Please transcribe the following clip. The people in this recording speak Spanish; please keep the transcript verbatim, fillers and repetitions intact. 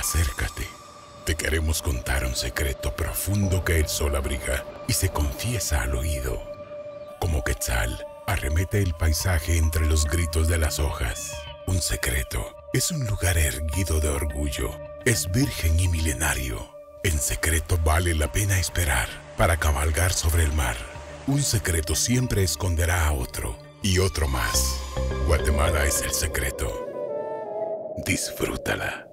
Acércate. Te queremos contar un secreto profundo que el sol abriga y se confiesa al oído. Como Quetzal, arremete el paisaje entre los gritos de las hojas. Un secreto es un lugar erguido de orgullo. Es virgen y milenario. En secreto vale la pena esperar para cabalgar sobre el mar. Un secreto siempre esconderá a otro y otro más. Guatemala es el secreto. Disfrútala.